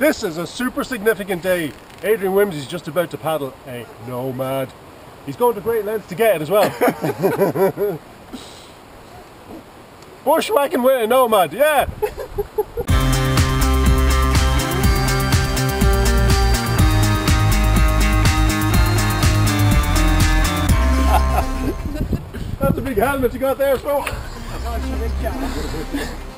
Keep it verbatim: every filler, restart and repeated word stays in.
This is a super significant day. Adrian Wimsey is just about to paddle a Nomad. He's going to great lengths to get it as well. Bushwhacking with a Nomad, yeah! That's a big helmet you got there, so.